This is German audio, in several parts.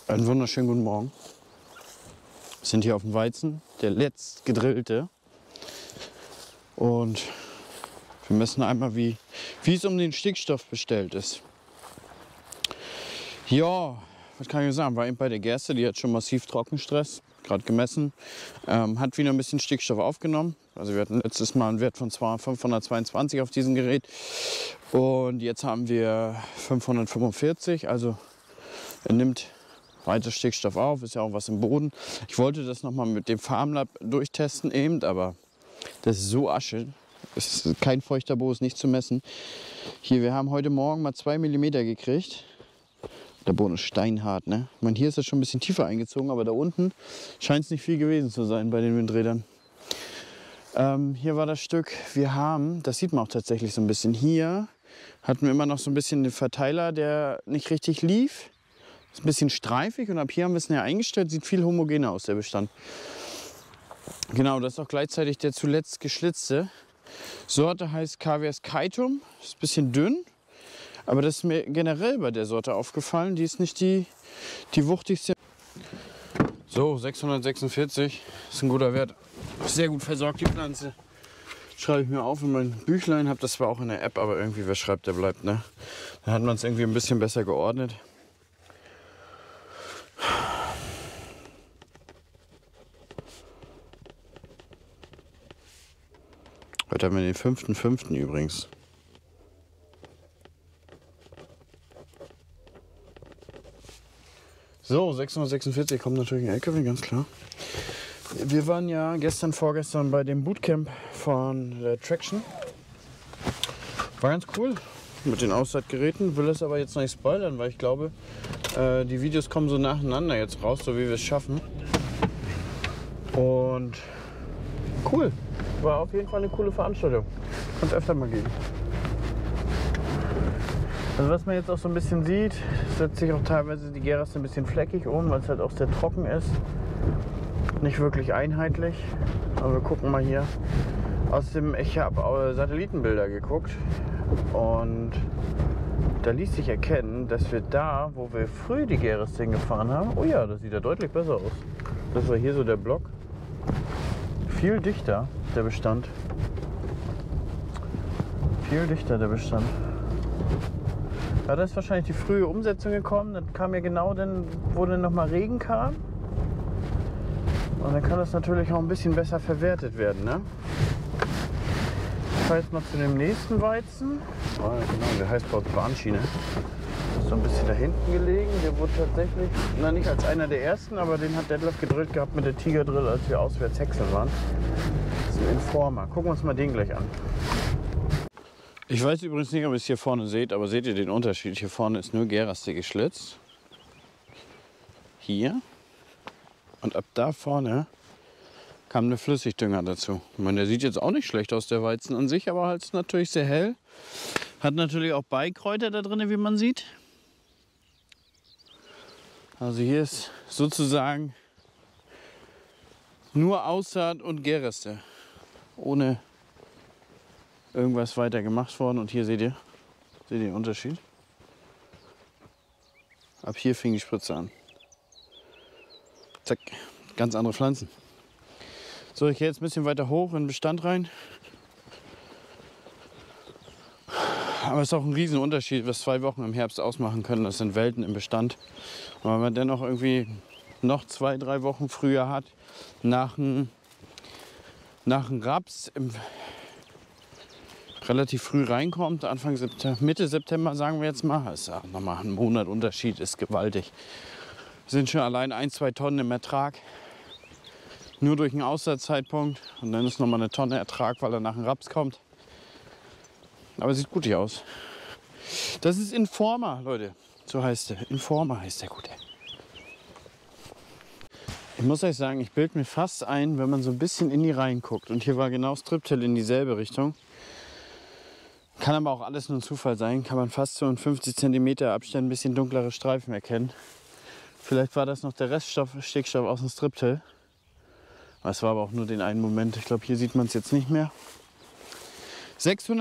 Einen wunderschönen guten Morgen. Wir sind hier auf dem Weizen, der letzt gedrillte. Und wir messen einmal, wie es um den Stickstoff bestellt ist. Ja, was kann ich sagen? War eben bei der Gerste, die hat schon massiv Trockenstress, gerade gemessen. Hat wieder ein bisschen Stickstoff aufgenommen. Also wir hatten letztes Mal einen Wert von 522 auf diesem Gerät. Und jetzt haben wir 545. Also er nimmt weiter Stickstoff auf, ist ja auch was im Boden. Ich wollte das nochmal mit dem Farmlab durchtesten eben, aber das ist so Asche. Es ist kein feuchter Boden, nicht zu messen. Hier, wir haben heute Morgen mal 2 mm gekriegt. Der Boden ist steinhart, ne? Ich meine, hier ist es schon ein bisschen tiefer eingezogen, aber da unten scheint es nicht viel gewesen zu sein bei den Windrädern. Hier war das Stück, wir haben, das sieht man auch tatsächlich so ein bisschen, hier hatten wir immer noch so ein bisschen den Verteiler, der nicht richtig lief. Ist ein bisschen streifig und ab hier haben wir es näher eingestellt, sieht viel homogener aus, der Bestand. Genau, das ist auch gleichzeitig der zuletzt geschlitzte. Sorte heißt KWS Kaitum, ist ein bisschen dünn, aber das ist mir generell bei der Sorte aufgefallen, die ist nicht die wuchtigste. So, 646 ist ein guter Wert. Sehr gut versorgt die Pflanze. Schreibe ich mir auf in mein Büchlein, habe das zwar auch in der App, aber irgendwie wer schreibt, der bleibt, ne? Dann hat man es irgendwie ein bisschen besser geordnet. Heute haben wir den 5.5. übrigens. So, 646 kommt natürlich ein LKW, ganz klar. Wir waren ja vorgestern bei dem Bootcamp von Traction. War ganz cool mit den Aussaatgeräten. Will es aber jetzt noch nicht spoilern, weil ich glaube, die Videos kommen so nacheinander jetzt raus, so wie wir es schaffen. Und cool. War auf jeden Fall eine coole Veranstaltung. Kann es öfter mal gehen. Also was man jetzt auch so ein bisschen sieht, setzt sich auch teilweise die Geraste ein bisschen fleckig um, weil es halt auch sehr trocken ist. Nicht wirklich einheitlich. Aber wir gucken mal hier. Ich habe Satellitenbilder geguckt und da ließ sich erkennen, dass wir da, wo wir früh die Geraste gefahren haben, oh ja, das sieht ja deutlich besser aus. Das war hier so der Block. Viel dichter der Bestand. Viel dichter der Bestand. Ja, da ist wahrscheinlich die frühe Umsetzung gekommen. Dann kam ja genau dann, wo dann nochmal Regen kam. Und dann kann das natürlich auch ein bisschen besser verwertet werden, ne? Ich fahre jetzt mal zu dem nächsten Weizen. Oh, genau, der heißt bei uns Warnschiene. Ist so ein bisschen da hinten gelegen. Der wurde tatsächlich, nicht als einer der ersten, aber den hat Detlef gedrillt gehabt mit der Tiger Drill, als wir auswärts häckseln waren. Das ist ein Informer. Gucken wir uns mal den gleich an. Ich weiß übrigens nicht, ob ihr es hier vorne seht, aber seht ihr den Unterschied? Hier vorne ist nur Geraste geschlitzt. Hier. Und ab da vorne kam eine Flüssigdünger dazu. Ich meine, der sieht jetzt auch nicht schlecht aus, der Weizen an sich, aber halt ist natürlich sehr hell. Hat natürlich auch Beikräuter da drin, wie man sieht. Also hier ist sozusagen nur Aussaat und Geraste. Ohne irgendwas weiter gemacht worden. Und hier seht ihr den Unterschied. Ab hier fing die Spritze an. Zack, ganz andere Pflanzen. So, ich gehe jetzt ein bisschen weiter hoch in den Bestand rein. Aber es ist auch ein riesen Unterschied, was 2 Wochen im Herbst ausmachen können. Das sind Welten im Bestand. Und wenn man dennoch irgendwie noch 2, 3 Wochen früher hat, nach einem Raps relativ früh reinkommt, Anfang September, Mitte September sagen wir jetzt mal, ist ja nochmal ein Monat Unterschied, ist gewaltig. Sind schon allein 1, 2 Tonnen im Ertrag. Nur durch einen Aussaatzeitpunkt. Und dann ist nochmal eine Tonne Ertrag, weil er nach dem Raps kommt. Aber sieht gut aus. Das ist Informer, Leute. So heißt der. Informer heißt der gute. Ich muss euch sagen, ich bilde mir fast ein, wenn man so ein bisschen in die Reihen guckt. Und hier war genau Striptail in dieselbe Richtung. Kann aber auch alles nur ein Zufall sein. Kann man fast so in 50 cm Abstand ein bisschen dunklere Streifen erkennen. Vielleicht war das noch der Stickstoff aus dem Striptail. Es war aber auch nur den einen Moment. Ich glaube, hier sieht man es jetzt nicht mehr.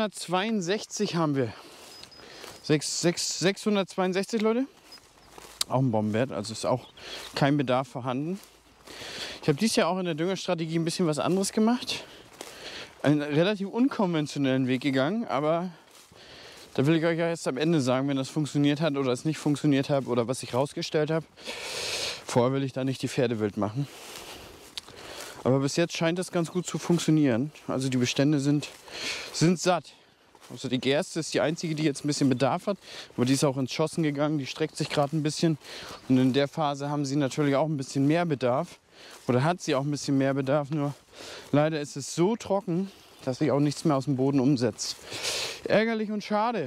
662 haben wir. 662, Leute. Auch ein Bombenwert, also ist auch kein Bedarf vorhanden. Ich habe dieses Jahr auch in der Düngerstrategie ein bisschen was anderes gemacht. Einen relativ unkonventionellen Weg gegangen, aber da will ich euch ja erst am Ende sagen, wenn das funktioniert hat oder es nicht funktioniert hat oder was ich rausgestellt habe. Vorher will ich da nicht die Pferde wild machen. Aber bis jetzt scheint das ganz gut zu funktionieren. Also die Bestände sind satt. Also die Gerste ist die einzige, die jetzt ein bisschen Bedarf hat. Aber die ist auch ins Schossen gegangen, die streckt sich gerade ein bisschen. Und in der Phase haben sie natürlich auch ein bisschen mehr Bedarf. Oder hat sie auch ein bisschen mehr Bedarf. Nur leider ist es so trocken, dass sich auch nichts mehr aus dem Boden umsetzt. Ärgerlich und schade.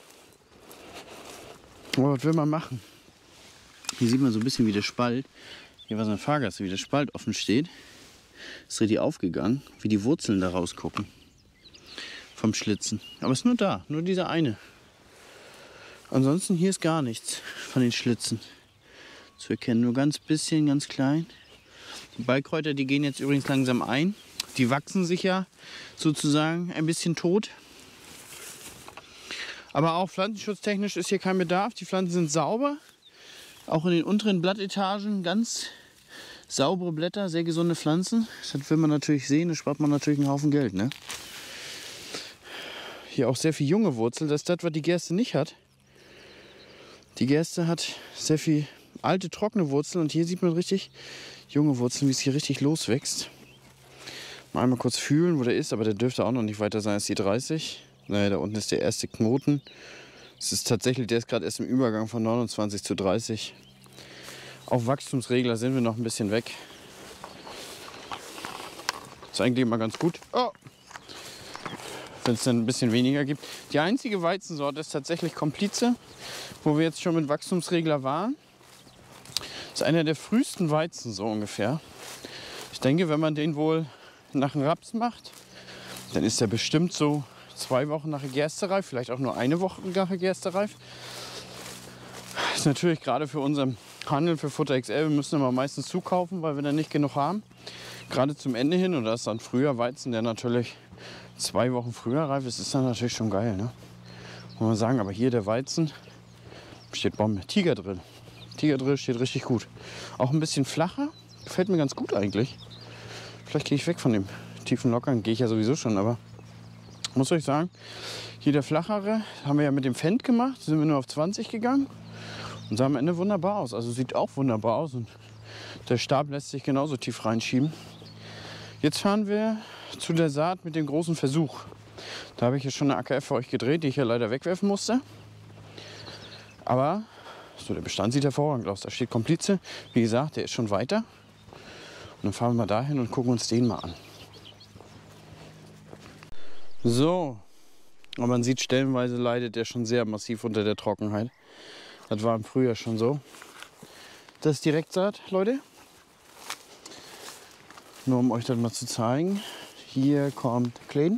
Aber was will man machen? Hier sieht man so ein bisschen, wie der Spalt, hier war so eine Fahrgasse, wie der Spalt offen steht. Ist richtig aufgegangen, wie die Wurzeln da rausgucken. Vom Schlitzen. Aber es ist nur da, nur dieser eine. Ansonsten hier ist gar nichts von den Schlitzen zu erkennen. Nur ganz bisschen, ganz klein. Die Beikräuter, die gehen jetzt übrigens langsam ein. Die wachsen sich ja sozusagen ein bisschen tot. Aber auch pflanzenschutztechnisch ist hier kein Bedarf. Die Pflanzen sind sauber. Auch in den unteren Blattetagen ganz saubere Blätter, sehr gesunde Pflanzen. Das will man natürlich sehen, da spart man natürlich einen Haufen Geld. Ne? Hier auch sehr viel junge Wurzel. Das ist das, was die Gerste nicht hat. Die Gerste hat sehr viel alte, trockene Wurzeln. Und hier sieht man richtig junge Wurzeln, wie es hier richtig loswächst. Mal einmal kurz fühlen, wo der ist. Aber der dürfte auch noch nicht weiter sein als die 30. Naja, da unten ist der erste Knoten. Es ist tatsächlich, der ist gerade erst im Übergang von 29 zu 30. Auf Wachstumsregler sind wir noch ein bisschen weg. Ist eigentlich immer ganz gut. Oh. Wenn es dann ein bisschen weniger gibt. Die einzige Weizensorte ist tatsächlich Komplize, wo wir jetzt schon mit Wachstumsregler waren. Das ist einer der frühesten Weizen so ungefähr. Ich denke, wenn man den wohl nach dem Raps macht, dann ist der bestimmt so 2 Wochen nach der Gerste reif, vielleicht auch nur 1 Woche nach der Gerste reif. Das ist natürlich gerade für unseren Handel für Futter XL, wir müssen immer meistens zukaufen, weil wir dann nicht genug haben. Gerade zum Ende hin, und das ist dann früher Weizen, der natürlich 2 Wochen früher reif ist, ist dann natürlich schon geil. Ne? Muss man sagen, aber hier der Weizen steht Bombe. Tigerdrill. Tigerdrill steht richtig gut. Auch ein bisschen flacher, gefällt mir ganz gut eigentlich. Vielleicht gehe ich weg von dem tiefen Lockern, gehe ich ja sowieso schon, aber muss ich sagen, hier der flachere, haben wir ja mit dem Fendt gemacht, sind wir nur auf 20 gegangen und sah am Ende wunderbar aus. Also sieht auch wunderbar aus und der Stab lässt sich genauso tief reinschieben. Jetzt fahren wir zu der Saat mit dem großen Versuch. Da habe ich jetzt schon eine AKF für euch gedreht, die ich ja leider wegwerfen musste. Aber so, der Bestand sieht hervorragend aus. Da steht Komplize. Wie gesagt, der ist schon weiter. Und dann fahren wir mal dahin und gucken uns den mal an. So, aber man sieht, stellenweise leidet der schon sehr massiv unter der Trockenheit. Das war im Frühjahr schon so. Das ist Direktsaat, Leute. Nur um euch das mal zu zeigen. Hier kommt Klein.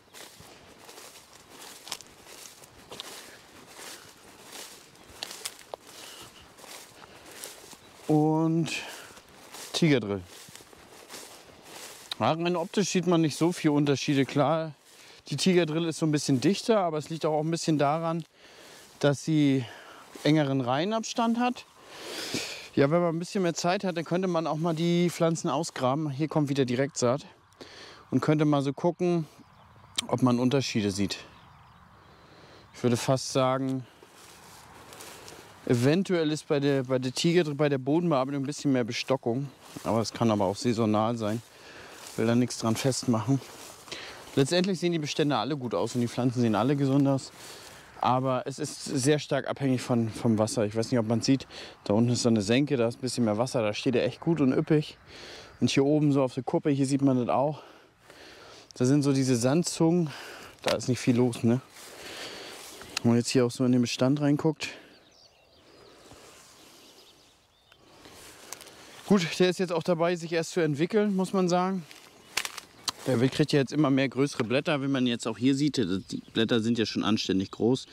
Und Tigerdrill. Ja, rein optisch sieht man nicht so viele Unterschiede. Klar, die Tigerdrill ist so ein bisschen dichter, aber es liegt auch ein bisschen daran, dass sie engeren Reihenabstand hat. Ja, wenn man ein bisschen mehr Zeit hat, dann könnte man auch mal die Pflanzen ausgraben. Hier kommt wieder Direktsaat. Und könnte mal so gucken, ob man Unterschiede sieht. Ich würde fast sagen, eventuell ist bei der Tigerdrill, bei der Bodenbearbeitung ein bisschen mehr Bestockung. Aber es kann aber auch saisonal sein. Ich will da nichts dran festmachen. Letztendlich sehen die Bestände alle gut aus und die Pflanzen sehen alle gesund aus. Aber es ist sehr stark abhängig vom Wasser. Ich weiß nicht, ob man sieht, da unten ist so eine Senke, da ist ein bisschen mehr Wasser. Da steht er echt gut und üppig. Und hier oben so auf der Kuppe, hier sieht man das auch. Da sind so diese Sandzungen, da ist nicht viel los. Ne? Wenn man jetzt hier auch so in den Bestand reinguckt. Gut, der ist jetzt auch dabei, sich erst zu entwickeln, muss man sagen. Der kriegt ja jetzt immer mehr größere Blätter, wie man jetzt auch hier sieht. Die Blätter sind ja schon anständig groß.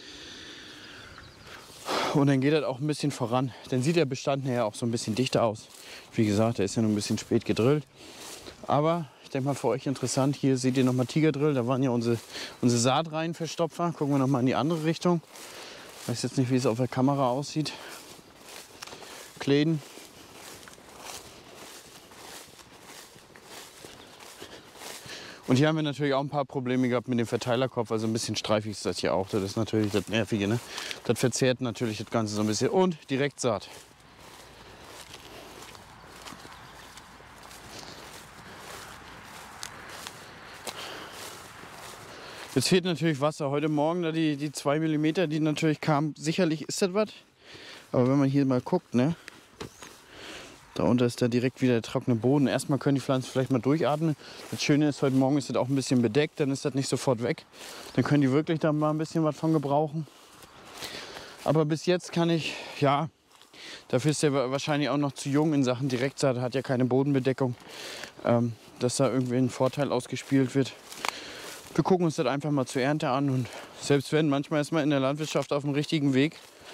Und dann geht das auch ein bisschen voran. Dann sieht der Bestand nachher auch so ein bisschen dichter aus. Wie gesagt, der ist ja noch ein bisschen spät gedrillt. Aber ich denke mal für euch interessant. Hier seht ihr nochmal Tigerdrill. Da waren ja unsere Saatreihenverstopfer. Gucken wir nochmal in die andere Richtung. Ich weiß jetzt nicht, wie es auf der Kamera aussieht. Kläden. Und hier haben wir natürlich auch ein paar Probleme gehabt mit dem Verteilerkopf. Also ein bisschen streifig ist das hier auch. Das ist natürlich das Nervige, ne? Das verzerrt natürlich das Ganze so ein bisschen. Und Direktsaat. Jetzt fehlt natürlich Wasser. Heute Morgen da die 2 mm, die natürlich kamen. Sicherlich ist das was. Aber wenn man hier mal guckt, ne? Da unten ist da direkt wieder der trockene Boden. Erstmal können die Pflanzen vielleicht mal durchatmen. Das Schöne ist, heute Morgen ist das auch ein bisschen bedeckt, dann ist das nicht sofort weg. Dann können die wirklich da mal ein bisschen was von gebrauchen. Aber bis jetzt kann ich, ja, dafür ist der wahrscheinlich auch noch zu jung in Sachen Direktsaat, hat ja keine Bodenbedeckung, dass da irgendwie ein Vorteil ausgespielt wird. Wir gucken uns das einfach mal zur Ernte an und selbst wenn, manchmal ist man in der Landwirtschaft auf dem richtigen Weg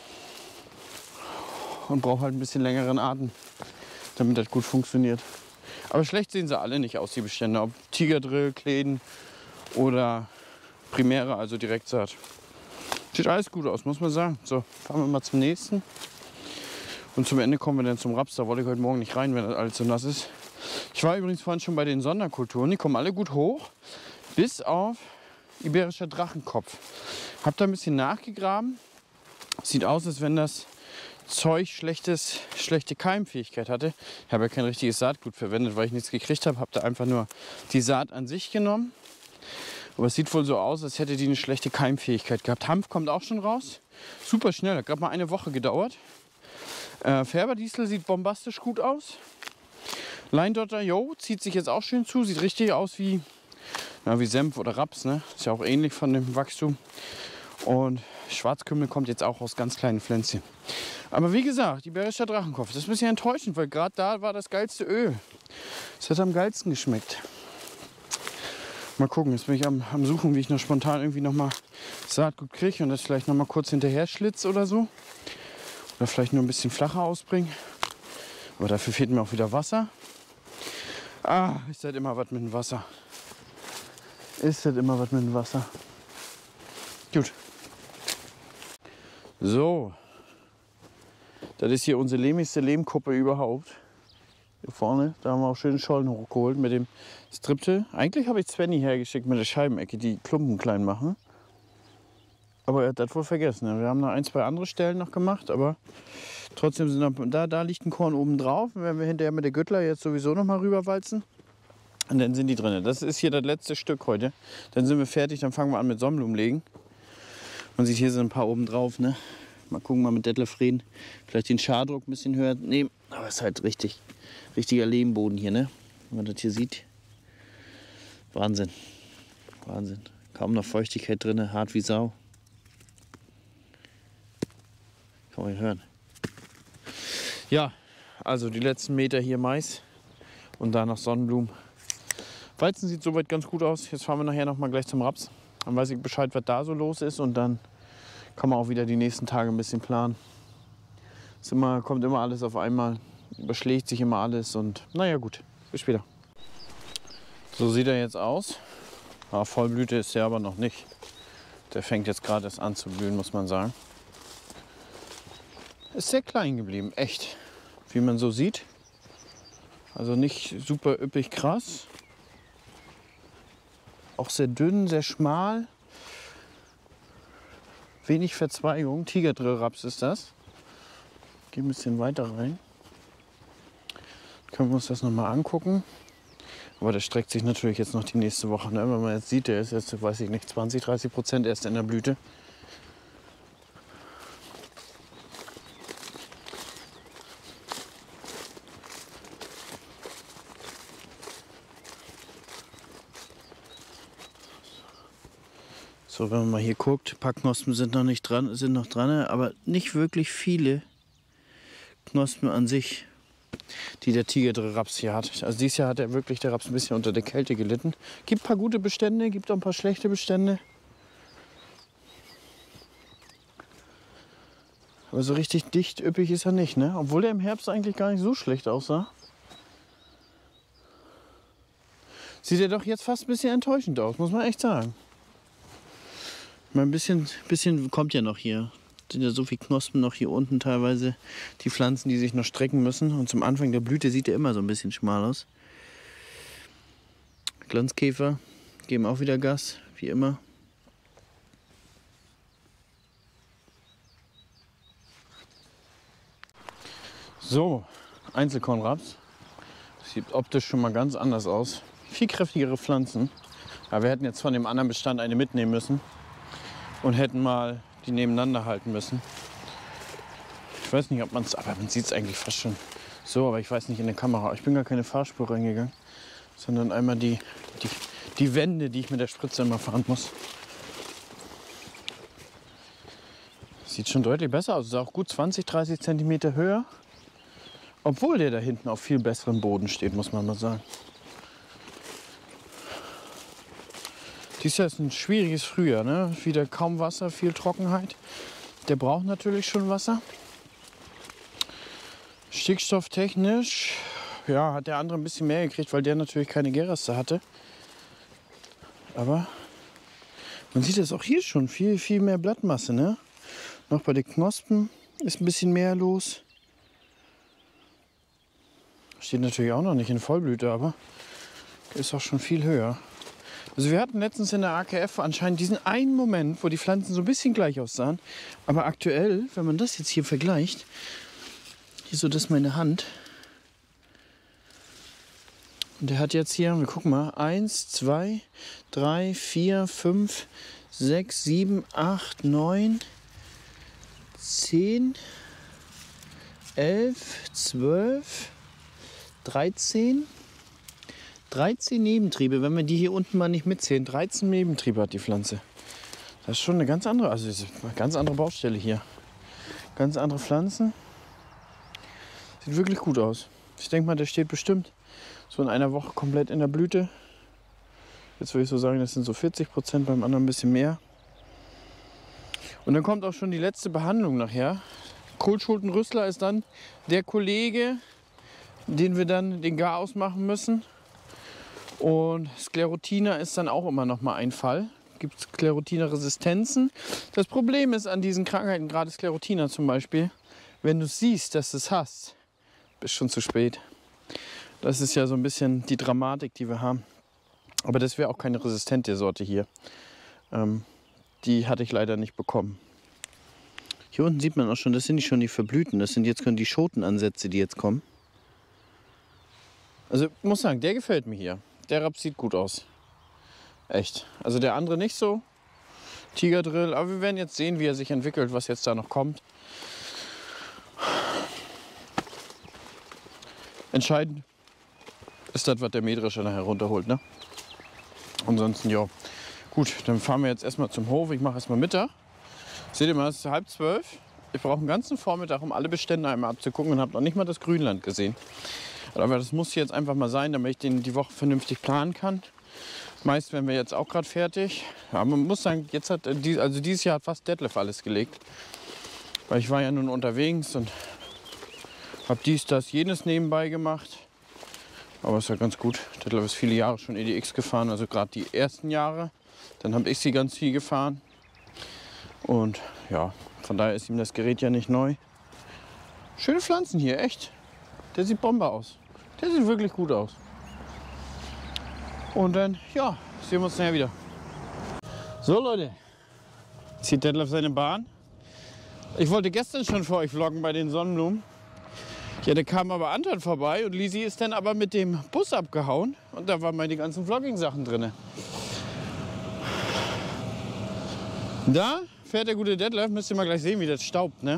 und braucht halt ein bisschen längeren Atem, damit das gut funktioniert. Aber schlecht sehen sie alle nicht aus, die Bestände. Ob Tigerdrill, Kläden oder Primäre, also Direktsaat. Sieht alles gut aus, muss man sagen. So, fahren wir mal zum nächsten. Und zum Ende kommen wir dann zum Raps. Da wollte ich heute Morgen nicht rein, wenn das alles so nass ist. Ich war übrigens vorhin schon bei den Sonderkulturen. Die kommen alle gut hoch. Bis auf iberischer Drachenkopf. Hab da ein bisschen nachgegraben. Sieht aus, als wenn das Zeug schlechte Keimfähigkeit hatte. Ich habe ja kein richtiges Saatgut verwendet, weil ich nichts gekriegt habe. Habe da einfach nur die Saat an sich genommen. Aber es sieht wohl so aus, als hätte die eine schlechte Keimfähigkeit gehabt. Hanf kommt auch schon raus. Super schnell, hat gerade mal eine Woche gedauert. Färberdiesel sieht bombastisch gut aus. Leindotter, jo, zieht sich jetzt auch schön zu. Sieht richtig aus wie Senf oder Raps. Ne? Ist ja auch ähnlich von dem Wachstum. Und Schwarzkümmel kommt jetzt auch aus ganz kleinen Pflänzchen. Aber wie gesagt, iberischer Drachenkopf, das ist ein bisschen enttäuschend, weil gerade da war das geilste Öl. Das hat am geilsten geschmeckt. Mal gucken, jetzt bin ich am Suchen, wie ich noch spontan irgendwie noch mal Saatgut kriege und das vielleicht noch mal kurz hinterher schlitze oder so. Oder vielleicht nur ein bisschen flacher ausbringen. Aber dafür fehlt mir auch wieder Wasser. Ah, ist halt immer was mit dem Wasser. Ist halt immer was mit dem Wasser. Gut. So. Das ist hier unsere lehmigste Lehmkuppe überhaupt. Hier vorne, da haben wir auch schön Schollen hochgeholt mit dem Stripte. Eigentlich habe ich Svenny hergeschickt mit der Scheibenecke, die Klumpen klein machen. Aber er hat das wohl vergessen. Wir haben noch ein, zwei andere Stellen noch gemacht, aber trotzdem sind da liegt ein Korn oben drauf. Wenn wir hinterher mit der Güttler jetzt sowieso noch mal rüberwalzen. Und dann sind die drin. Das ist hier das letzte Stück heute. Dann sind wir fertig, dann fangen wir an mit Sonnenblumen legen. Man sieht, hier sind ein paar oben drauf. Ne? Mal gucken, mal mit Detlef reden. Vielleicht den Schadruck ein bisschen höher nehmen. Aber es ist halt richtiger Lehmboden hier, ne? Wenn man das hier sieht. Wahnsinn. Wahnsinn. Kaum noch Feuchtigkeit drin, hart wie Sau. Kann man hören. Ja, also die letzten Meter hier Mais und da noch Sonnenblumen. Weizen sieht soweit ganz gut aus. Jetzt fahren wir nachher noch mal gleich zum Raps. Dann weiß ich Bescheid, was da so los ist und dann kann man auch wieder die nächsten Tage ein bisschen planen. Kommt immer alles auf einmal, überschlägt sich immer alles und naja gut, bis später. So sieht er jetzt aus. Ja, Vollblüte ist er aber noch nicht. Der fängt jetzt gerade erst an zu blühen, muss man sagen. Ist sehr klein geblieben, echt. Wie man so sieht. Also nicht super üppig krass. Auch sehr dünn, sehr schmal. Wenig Verzweigung. Tigerdrill-Raps ist das. Gehen ein bisschen weiter rein. Können wir uns das nochmal angucken. Aber der streckt sich natürlich jetzt noch die nächste Woche. Ne? Wenn man jetzt sieht, der ist jetzt, weiß ich nicht, 20-30% erst in der Blüte. So, wenn man mal hier guckt, ein paar Knospen sind noch dran, aber nicht wirklich viele Knospen an sich, die der Tigerdrill-Raps hier hat. Also dieses Jahr hat der Raps ein bisschen unter der Kälte gelitten. Gibt ein paar gute Bestände, gibt auch ein paar schlechte Bestände. Aber so richtig dicht üppig ist er nicht, ne? Obwohl der im Herbst eigentlich gar nicht so schlecht aussah. Sieht er doch jetzt fast ein bisschen enttäuschend aus, muss man echt sagen. Mal ein bisschen kommt ja noch hier. sind ja so viele Knospen noch hier unten teilweise. Die Pflanzen, die sich noch strecken müssen. Und zum Anfang der Blüte sieht er immer so ein bisschen schmal aus. Glanzkäfer geben auch wieder Gas, wie immer. So, Einzelkornraps. Sieht optisch schon mal ganz anders aus. Viel kräftigere Pflanzen. Ja, wir hätten jetzt von dem anderen Bestand eine mitnehmen müssen und hätten mal die nebeneinander halten müssen. Ich weiß nicht, ob man es, aber man sieht es eigentlich fast schon so, aber ich weiß nicht in der Kamera. Ich bin gar keine Fahrspur reingegangen, sondern einmal die Wände, die ich mit der Spritze immer fahren muss. Sieht schon deutlich besser aus. Ist auch gut 20, 30 Zentimeter höher. Obwohl der da hinten auf viel besseren Boden steht, muss man mal sagen. Dies Jahr ist ein schwieriges Frühjahr, ne? Wieder kaum Wasser, viel Trockenheit. Der braucht natürlich schon Wasser. Stickstofftechnisch, ja, hat der andere ein bisschen mehr gekriegt, weil der natürlich keine Geraste hatte. Aber man sieht das auch hier schon, viel mehr Blattmasse, ne? Noch bei den Knospen ist ein bisschen mehr los. Steht natürlich auch noch nicht in Vollblüte, aber ist auch schon viel höher. Also wir hatten letztens in der AKF anscheinend diesen einen Moment, wo die Pflanzen so ein bisschen gleich aussahen. Aber aktuell, wenn man das jetzt hier vergleicht, hier so das ist meine Hand. Und der hat jetzt hier, wir gucken mal, 1, 2, 3, 4, 5, 6, 7, 8, 9, 10, 11, 12, 13 Nebentriebe, wenn wir die hier unten mal nicht mitzählen. 13 Nebentriebe hat die Pflanze. Das ist schon eine ganz andere, also eine ganz andere Baustelle hier. Ganz andere Pflanzen. Sieht wirklich gut aus. Ich denke mal, der steht bestimmt so in einer Woche komplett in der Blüte. Jetzt würde ich so sagen, das sind so 40%, beim anderen ein bisschen mehr. Und dann kommt auch schon die letzte Behandlung nachher. Kohlschuldenrüssler ist dann der Kollege, den wir dann den Garaus machen müssen. Und Sklerotina ist dann auch immer noch mal ein Fall. Gibt es Sklerotina-Resistenzen. Das Problem ist an diesen Krankheiten, gerade Sklerotina zum Beispiel, wenn du siehst, dass du es hast, bist schon zu spät. Das ist ja so ein bisschen die Dramatik, die wir haben. Aber das wäre auch keine resistente Sorte hier. Die hatte ich leider nicht bekommen. Hier unten sieht man auch schon, das sind nicht schon die Verblühten. Das sind jetzt die Schotenansätze, die jetzt kommen. Also ich muss sagen, der gefällt mir hier. Der Raps sieht gut aus. Echt. Also der andere nicht so. Tigerdrill. Aber wir werden jetzt sehen, wie er sich entwickelt, was jetzt da noch kommt. Entscheidend ist das, was der Mähdrescher nachher runterholt, ne? Ansonsten, ja. Gut, dann fahren wir jetzt erstmal zum Hof. Ich mache erstmal Mittag. Seht ihr mal, es ist 11:30. Ich brauche einen ganzen Vormittag, um alle Bestände einmal abzugucken und habe noch nicht mal das Grünland gesehen. Aber das muss jetzt einfach mal sein, damit ich die Woche vernünftig planen kann. Meist werden wir jetzt auch gerade fertig. Ja, man muss sagen, jetzt hat dieses Jahr hat fast Detlef alles gelegt. Weil ich war ja nun unterwegs und habe dies, das, jenes nebenbei gemacht. Aber ist ja ganz gut. Detlef ist viele Jahre schon EDX gefahren, also gerade die ersten Jahre. Dann habe ich sie ganz viel gefahren. Und ja, von daher ist ihm das Gerät ja nicht neu. Schöne Pflanzen hier, echt. Der sieht Bombe aus. Der sieht wirklich gut aus. Und dann, ja, sehen wir uns nachher wieder. So Leute, zieht Detlef seine Bahn. Ich wollte gestern schon für euch vloggen bei den Sonnenblumen. Ja, da kam aber Anton vorbei und Lisi ist dann aber mit dem Bus abgehauen. Und da waren meine ganzen Vlogging-Sachen drin. Da fährt der gute Detlef, müsst ihr mal gleich sehen, wie das staubt, ne?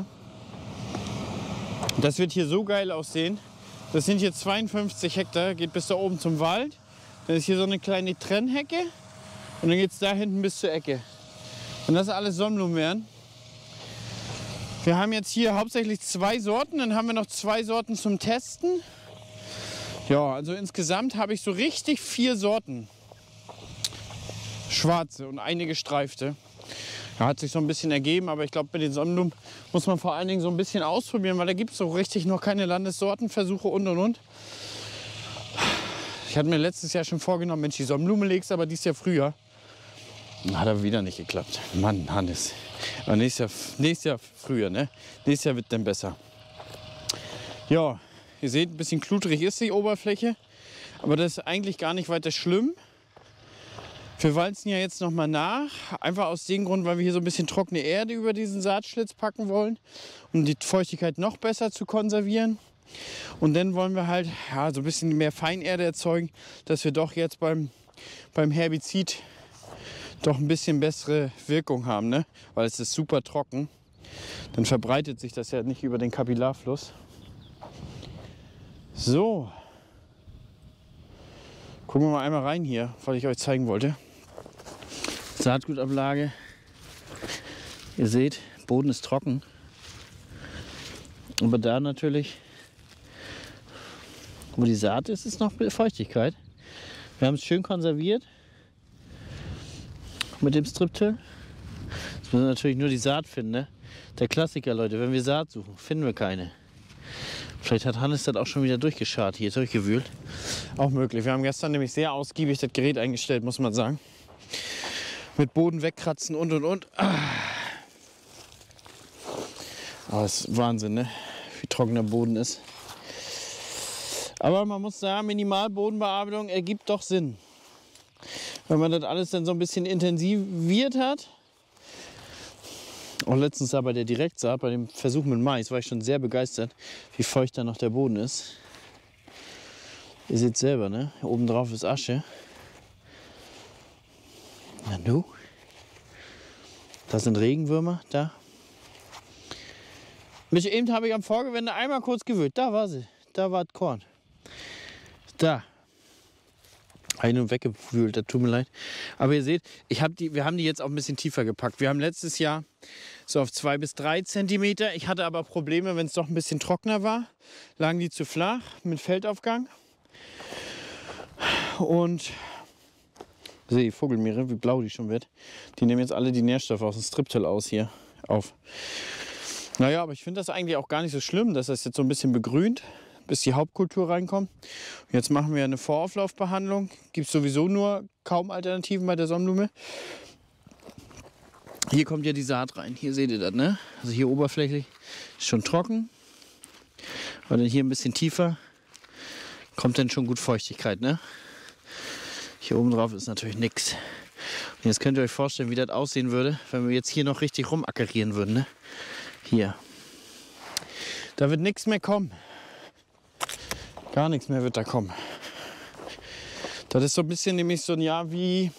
Das wird hier so geil aussehen. Das sind hier 52 Hektar, geht bis da oben zum Wald. Dann ist hier so eine kleine Trennhecke und dann geht es da hinten bis zur Ecke. Und das alles Sonnenblumen werden. Wir haben jetzt hier hauptsächlich 2 Sorten, dann haben wir noch 2 Sorten zum Testen. Ja, also insgesamt habe ich so richtig 4 Sorten. Schwarze und eine gestreifte. Ja, hat sich so ein bisschen ergeben, aber ich glaube, mit den Sonnenblumen muss man vor allen Dingen so ein bisschen ausprobieren, weil da gibt es so richtig noch keine Landessortenversuche und. Ich hatte mir letztes Jahr schon vorgenommen, Mensch, die Sonnenblume legst, aber dies Jahr früher. Dann hat aber wieder nicht geklappt. Mann, Hannes. Aber nächstes Jahr früher, ne? Nächstes Jahr wird dann besser. Ja, ihr seht, ein bisschen klutrig ist die Oberfläche. Aber das ist eigentlich gar nicht weiter schlimm. Wir walzen ja jetzt noch mal nach. Einfach aus dem Grund, weil wir hier so ein bisschen trockene Erde über diesen Saatschlitz packen wollen, um die Feuchtigkeit noch besser zu konservieren. Und dann wollen wir halt ja, so ein bisschen mehr Feinerde erzeugen, dass wir doch jetzt beim Herbizid doch ein bisschen bessere Wirkung haben, ne? Weil es ist super trocken. Dann verbreitet sich das ja nicht über den Kapillarfluss. So. Gucken wir mal einmal rein hier, was ich euch zeigen wollte. Saatgutablage. Ihr seht, Boden ist trocken. Aber da natürlich, wo die Saat ist, ist noch Feuchtigkeit. Wir haben es schön konserviert mit dem Strip-Till. Jetzt müssen wir natürlich nur die Saat finden, ne? Der Klassiker, Leute, wenn wir Saat suchen, finden wir keine. Vielleicht hat Hannes das auch schon wieder durchgeschart, hier durchgewühlt. Auch möglich. Wir haben gestern nämlich sehr ausgiebig das Gerät eingestellt, muss man sagen. Mit Boden wegkratzen und. Aber es ist Wahnsinn, ne? Wie trocken der Boden ist. Aber man muss sagen, Minimalbodenbearbeitung ergibt doch Sinn. Wenn man das alles dann so ein bisschen intensiviert hat. Auch letztens da bei der Direktsaat, bei dem Versuch mit Mais, war ich schon sehr begeistert, wie feucht da noch der Boden ist. Ihr seht selber, ne? Hier oben drauf ist Asche. Na nu. Da sind Regenwürmer, da. Eben habe ich am Vorgewende einmal kurz gewühlt. Da war sie. Da war das Korn. Da. Ein- und weggewühlt, das tut mir leid. Aber ihr seht, wir haben die jetzt auch ein bisschen tiefer gepackt. Wir haben letztes Jahr so auf 2 bis 3 Zentimeter. Ich hatte aber Probleme, wenn es doch ein bisschen trockener war. Lagen die zu flach mit Feldaufgang. Und seht die Vogelmeere, wie blau die schon wird. Die nehmen jetzt alle die Nährstoffe aus dem Strip-Till aus hier auf. Naja, aber ich finde das eigentlich auch gar nicht so schlimm, dass das jetzt so ein bisschen begrünt, bis die Hauptkultur reinkommt. Und jetzt machen wir eine Vorauflaufbehandlung. Gibt es sowieso nur kaum Alternativen bei der Sonnenblume. Hier kommt ja die Saat rein. Hier seht ihr das, ne? Also hier oberflächlich ist schon trocken. Aber dann hier ein bisschen tiefer kommt dann schon gut Feuchtigkeit, ne? Hier oben drauf ist natürlich nichts. Und jetzt könnt ihr euch vorstellen, wie das aussehen würde, wenn wir jetzt hier noch richtig rumackerieren würden, ne? Hier. Da wird nichts mehr kommen. Gar nichts mehr wird da kommen. Das ist so ein bisschen nämlich so ein Jahr wie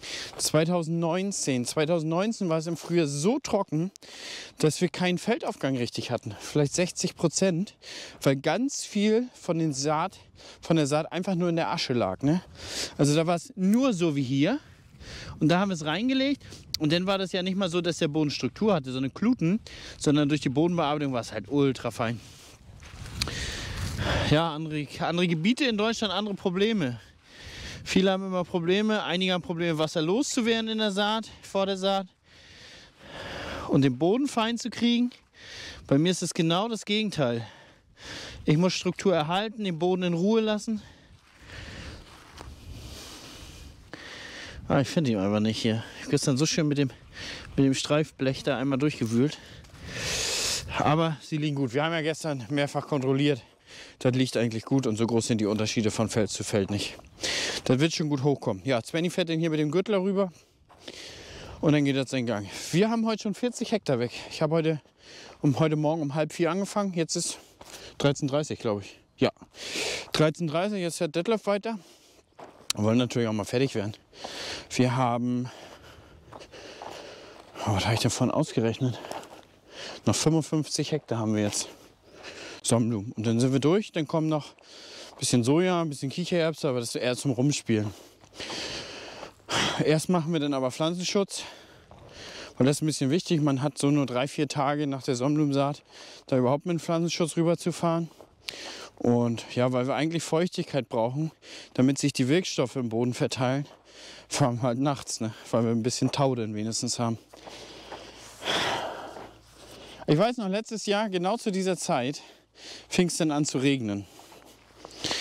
2019. 2019 war es im Frühjahr so trocken, dass wir keinen Feldaufgang richtig hatten. Vielleicht 60%, weil ganz viel von der Saat einfach nur in der Asche lag, ne? Also da war es nur so wie hier. Und da haben wir es reingelegt. Und dann war das ja nicht mal so, dass der Boden Struktur hatte, so eine Kluten, sondern durch die Bodenbearbeitung war es halt ultra fein. Ja, andere Gebiete in Deutschland, andere Probleme. Viele haben immer Probleme, einige haben Probleme, Wasser loszuwerden in der Saat, vor der Saat. Und den Boden fein zu kriegen. Bei mir ist es genau das Gegenteil. Ich muss Struktur erhalten, den Boden in Ruhe lassen. Ich finde ihn einfach nicht hier. Ich habe gestern so schön mit dem Streifblech da einmal durchgewühlt. Aber sie liegen gut. Wir haben ja gestern mehrfach kontrolliert. Das liegt eigentlich gut und so groß sind die Unterschiede von Feld zu Feld nicht. Das wird schon gut hochkommen. Ja, Svenny fährt den hier mit dem Gürtel rüber und dann geht das seinen Gang. Wir haben heute schon 40 Hektar weg. Ich habe heute Morgen um 3:30 angefangen. Jetzt ist 13:30 glaube ich. Ja, 13:30, jetzt fährt Detlef weiter. Wir wollen natürlich auch mal fertig werden. Wir haben, was habe ich davon ausgerechnet? Noch 55 Hektar haben wir jetzt Sonnenblumen. Und dann sind wir durch. Dann kommen noch ein bisschen Soja, ein bisschen Kichererbsen, aber das ist eher zum Rumspielen. Erst machen wir dann aber Pflanzenschutz, weil das ist ein bisschen wichtig. Man hat so nur 3-4 Tage nach der Sonnenblumensaat, da überhaupt mit dem Pflanzenschutz rüber zu fahren. Und ja, weil wir eigentlich Feuchtigkeit brauchen, damit sich die Wirkstoffe im Boden verteilen, fahren wir halt nachts, ne? Weil wir ein bisschen Tau dann wenigstens haben. Ich weiß noch, letztes Jahr, genau zu dieser Zeit, fing es dann an zu regnen.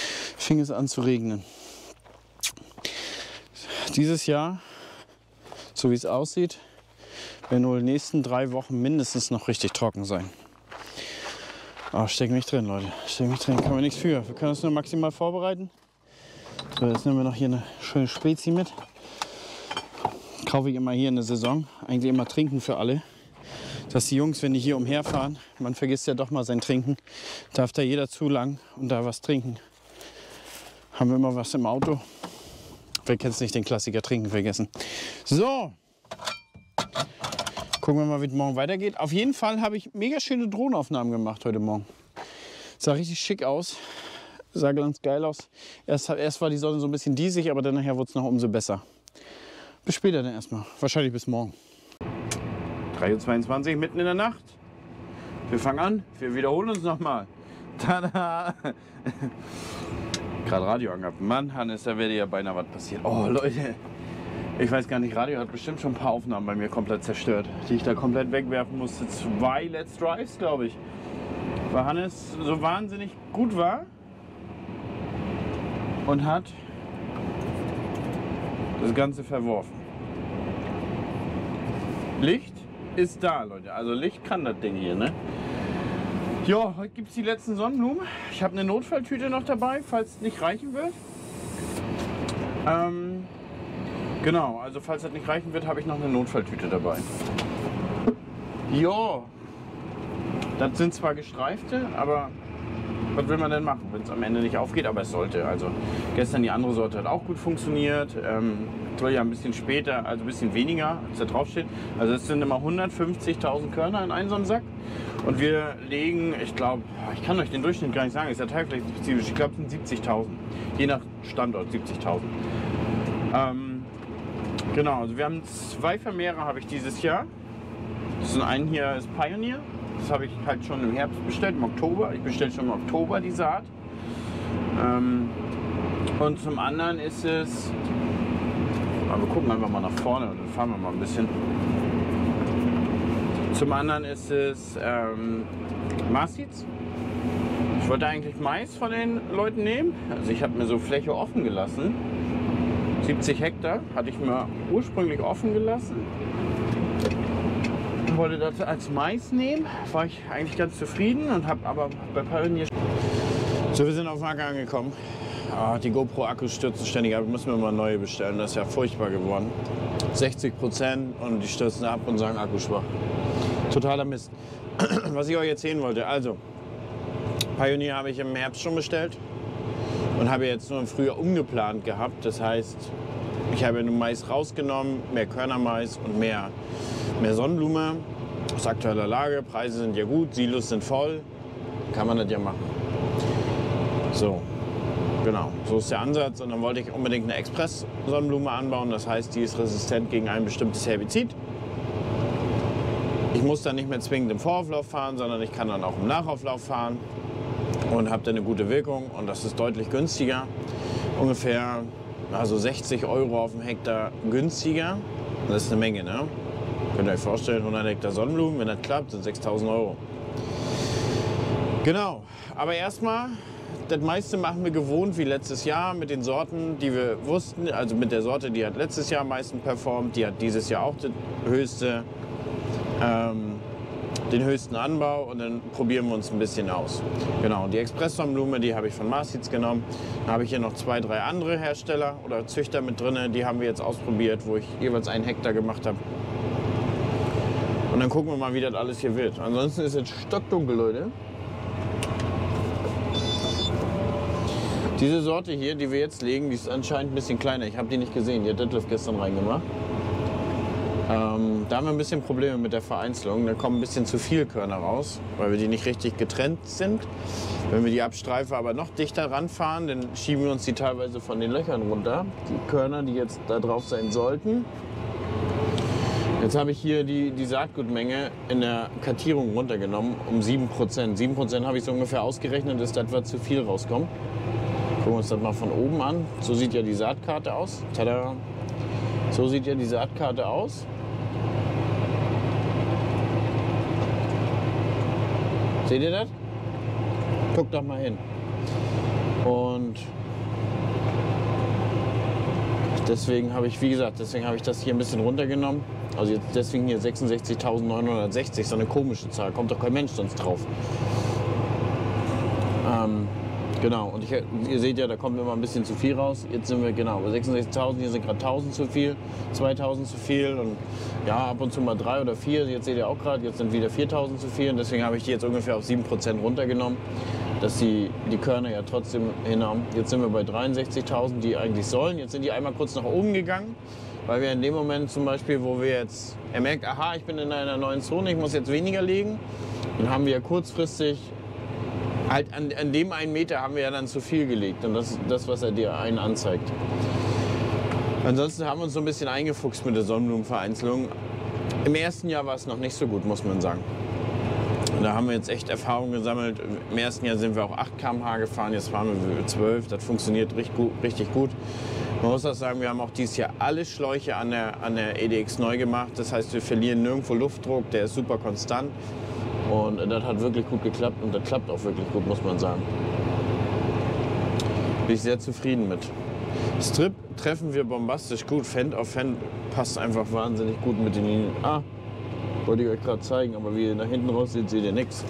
Dieses Jahr so wie es aussieht, werden wohl die nächsten 3 Wochen mindestens noch richtig trocken sein. Oh, steck mich drin, Leute. Steck mich drin, können wir nichts für. Wir können uns nur maximal vorbereiten. So, jetzt nehmen wir noch hier eine schöne Spezi mit. Kaufe ich immer hier in der Saison. Eigentlich immer Trinken für alle. Dass die Jungs, wenn die hier umherfahren, man vergisst ja doch mal sein Trinken, darf da jeder zu lang und da was trinken. Haben wir immer was im Auto. Wer kennt es nicht, den Klassiker Trinken vergessen. So. Gucken wir mal, wie es morgen weitergeht. Auf jeden Fall habe ich mega schöne Drohnenaufnahmen gemacht heute Morgen. Sah richtig schick aus. Sah ganz geil aus. Erst war die Sonne so ein bisschen diesig, aber dann nachher wurde es noch umso besser. Bis später dann erstmal. Wahrscheinlich bis morgen. 3:22 Uhr, mitten in der Nacht. Wir fangen an. Wir wiederholen uns nochmal. Tada! Gerade Radio angehabt. Mann, Hannes, da wäre ja beinahe was passiert. Oh, Leute. Ich weiß gar nicht, Radio hat bestimmt schon ein paar Aufnahmen bei mir komplett zerstört, die ich da komplett wegwerfen musste. 2 Let's Drives, glaube ich. Weil Hannes so wahnsinnig gut war und hat das Ganze verworfen. Licht ist da, Leute. Also Licht kann das Ding hier, ne? Ja, heute gibt es die letzten Sonnenblumen. Ich habe eine Notfalltüte noch dabei, falls es nicht reichen wird. Genau, also falls das nicht reichen wird, habe ich noch eine Notfalltüte dabei. Ja, das sind zwar gestreifte, aber was will man denn machen, wenn es am Ende nicht aufgeht? Aber es sollte. Also gestern die andere Sorte hat auch gut funktioniert. Soll ja ein bisschen später, also ein bisschen weniger, als da drauf steht. Also es sind immer 150.000 Körner in einen so einen Sack. Und wir legen, ich glaube, ich kann euch den Durchschnitt gar nicht sagen, ist ja teilflächenspezifisch. Ich glaube, es sind 70.000. Je nach Standort 70.000. Genau, also wir haben 2 Vermehrer habe ich dieses Jahr. Das ist einen hier ist Pioneer. Das habe ich halt schon im Herbst bestellt, im Oktober. Ich bestelle schon im Oktober die Saat. Und zum anderen ist es, wir gucken einfach mal nach vorne und dann fahren wir mal ein bisschen. Zum anderen ist es Mars Seeds. Ich wollte eigentlich Mais von den Leuten nehmen. Also ich habe mir so Fläche offen gelassen. 70 Hektar hatte ich mir ursprünglich offen gelassen. Ich wollte das als Mais nehmen. War ich eigentlich ganz zufrieden und habe aber bei Pioneer. So, wir sind auf dem Acker angekommen. Oh, die GoPro-Akkus stürzen ständig ab. Müssen wir mal neue bestellen. Das ist ja furchtbar geworden. 60% und die stürzen ab und sagen Akku schwach. Totaler Mist. Was ich euch erzählen wollte. Also, Pioneer habe ich im Herbst schon bestellt. Und habe jetzt nur im Frühjahr umgeplant gehabt. Das heißt, ich habe den Mais rausgenommen, mehr Körnermais und mehr Sonnenblume. Aus aktueller Lage, Preise sind ja gut, Silos sind voll. Kann man das ja machen. So, genau, so ist der Ansatz. Und dann wollte ich unbedingt eine Express-Sonnenblume anbauen. Das heißt, die ist resistent gegen ein bestimmtes Herbizid. Ich muss dann nicht mehr zwingend im Vorauflauf fahren, sondern ich kann dann auch im Nachauflauf fahren. Und habe dann eine gute Wirkung und das ist deutlich günstiger. Ungefähr also 60 € auf dem Hektar günstiger. Das ist eine Menge, ne? Könnt ihr euch vorstellen, 100 Hektar Sonnenblumen, wenn das klappt, sind 6.000 €. Genau, aber erstmal, das meiste machen wir gewohnt wie letztes Jahr mit den Sorten, die wir wussten. Also mit der Sorte, die hat letztes Jahr am meisten performt, die hat dieses Jahr auch den höchsten Anbau und dann probieren wir uns ein bisschen aus. Genau, und die Express-Sonnenblume, die habe ich von Mars Seeds genommen. Dann habe ich hier noch 2, 3 andere Hersteller oder Züchter mit drin, die haben wir jetzt ausprobiert, wo ich jeweils 1 Hektar gemacht habe. Und dann gucken wir mal, wie das alles hier wird. Ansonsten ist es stockdunkel, Leute. Diese Sorte hier, die wir jetzt legen, die ist anscheinend ein bisschen kleiner. Ich habe die nicht gesehen, die hat Detlef gestern reingemacht. Da haben wir ein bisschen Probleme mit der Vereinzelung. Da kommen ein bisschen zu viel Körner raus, weil wir die nicht richtig getrennt sind. Wenn wir die Abstreife aber noch dichter ranfahren, dann schieben wir uns die teilweise von den Löchern runter. Die Körner, die jetzt da drauf sein sollten. Jetzt habe ich hier die Saatgutmenge in der Kartierung runtergenommen um 7%. 7% habe ich so ungefähr ausgerechnet, dass das wird zu viel rauskommt. Gucken wir uns das mal von oben an. So sieht ja die Saatkarte aus. Tada! So sieht ja die Saatkarte aus. Seht ihr das? Guckt doch mal hin. Und Deswegen habe ich, wie gesagt, das hier ein bisschen runtergenommen. Also jetzt deswegen hier 66.960, so eine komische Zahl, kommt doch kein Mensch sonst drauf. Genau, und ihr seht ja, da kommt immer ein bisschen zu viel raus. Jetzt sind wir genau bei 66.000, hier sind gerade 1.000 zu viel, 2.000 zu viel und ja, ab und zu mal 3 oder 4. Jetzt seht ihr auch gerade, jetzt sind wieder 4.000 zu viel und deswegen habe ich die jetzt ungefähr auf 7% runtergenommen, dass die Körner ja trotzdem hinhauen. Jetzt sind wir bei 63.000, die eigentlich sollen. Jetzt sind die einmal kurz nach oben gegangen, weil wir in dem Moment zum Beispiel, wo wir jetzt, er merkt, aha, ich bin in einer neuen Zone, ich muss jetzt weniger legen, dann haben wir ja kurzfristig halt an dem 1 Meter haben wir ja dann zu viel gelegt und das ist das, was er dir einen anzeigt. Ansonsten haben wir uns so ein bisschen eingefuchst mit der Sonnenblumenvereinzelung. Im ersten Jahr war es noch nicht so gut, muss man sagen. Und da haben wir jetzt echt Erfahrung gesammelt. Im ersten Jahr sind wir auch 8 km/h gefahren, jetzt fahren wir 12. Das funktioniert richtig gut. Man muss auch sagen, wir haben auch dieses Jahr alle Schläuche an der EDX neu gemacht. Das heißt, wir verlieren nirgendwo Luftdruck, der ist super konstant. Und das hat wirklich gut geklappt und das klappt auch wirklich gut, muss man sagen. Bin ich sehr zufrieden mit. Strip treffen wir bombastisch gut. Fend auf Fend passt einfach wahnsinnig gut mit den Linien. Wollte ich euch gerade zeigen, aber wie ihr nach hinten raus seht, seht ihr nichts.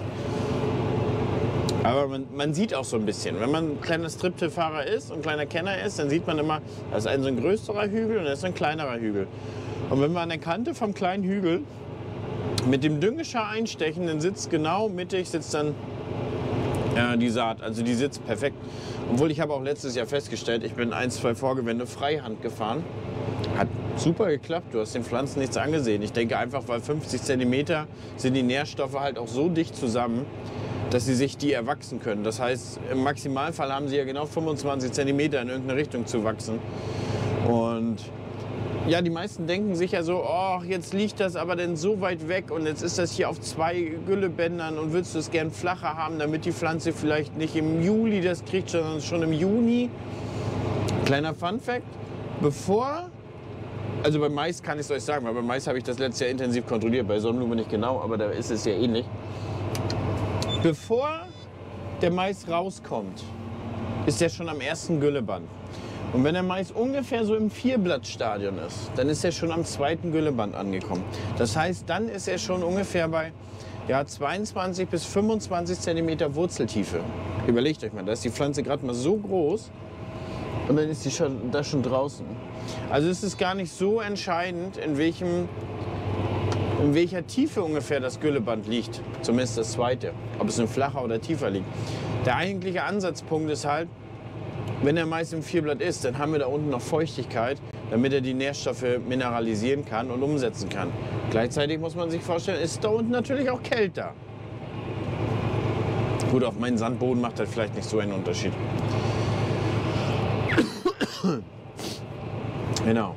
Aber man sieht auch so ein bisschen, wenn man ein kleiner Strip-Till-Fahrer ist und ein kleiner Kenner ist, dann sieht man immer, da ist so ein größerer Hügel und da ist ein kleinerer Hügel. Und wenn wir an der Kante vom kleinen Hügel mit dem Düngeschar einstechen, dann sitzt genau mittig sitzt dann die Saat. Also die sitzt perfekt. Obwohl ich habe auch letztes Jahr festgestellt, ich bin 1, 2 Vorgewände Freihand gefahren. Hat super geklappt, du hast den Pflanzen nichts angesehen. Ich denke einfach, weil 50 cm sind die Nährstoffe halt auch so dicht zusammen, dass sie sich die erwachsen können. Das heißt, im Maximalfall haben sie ja genau 25 cm in irgendeine Richtung zu wachsen. Und ja, die meisten denken sich ja so, oh, jetzt liegt das aber denn so weit weg und jetzt ist das hier auf 2 Güllebändern und willst du es gern flacher haben, damit die Pflanze vielleicht nicht im Juli das kriegt, sondern schon im Juni. Kleiner Funfact, also bei Mais kann ich es euch sagen, weil bei Mais habe ich das letztes Jahr intensiv kontrolliert, bei Sonnenblume nicht genau, aber da ist es ja ähnlich. Bevor der Mais rauskommt, ist er schon am ersten Gülleband. Und wenn der Mais ungefähr so im 4-Blatt-Stadion ist, dann ist er schon am 2. Gülleband angekommen. Das heißt, dann ist er schon ungefähr bei 22 bis 25 cm Wurzeltiefe. Überlegt euch mal, da ist die Pflanze gerade mal so groß und dann ist die schon draußen. Also es ist gar nicht so entscheidend, in welcher Tiefe ungefähr das Gülleband liegt. Zumindest das zweite, ob es nun flacher oder tiefer liegt. Der eigentliche Ansatzpunkt ist halt, wenn der Mais im 4-Blatt ist, dann haben wir da unten noch Feuchtigkeit, damit er die Nährstoffe mineralisieren kann und umsetzen kann. Gleichzeitig muss man sich vorstellen, ist da unten natürlich auch kälter. Gut, auf meinen Sandboden macht das vielleicht nicht so einen Unterschied. Genau.